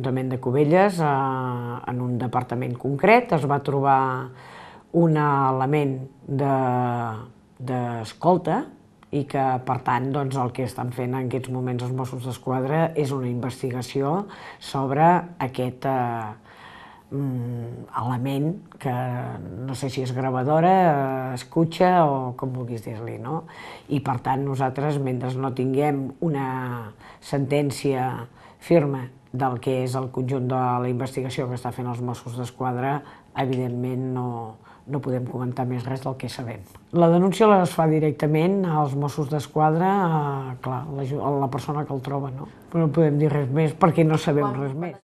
l'Ajuntament de Cubelles, en un departament concret, es va trobar un element d'escolta i que, per tant, el que estan fent en aquests moments els Mossos d'Esquadra és una investigació sobre aquest element que no sé si és gravadora, escutxa o com vulguis dir-li, no? I per tant nosaltres, mentre no tinguem una sentència firme del que és el conjunt de la investigació que està fent els Mossos d'Esquadra, evidentment no podem comentar més res del que sabem. La denúncia es fa directament als Mossos d'Esquadra, clar, a la persona que el troba, no? Però no podem dir res més perquè no sabem res més.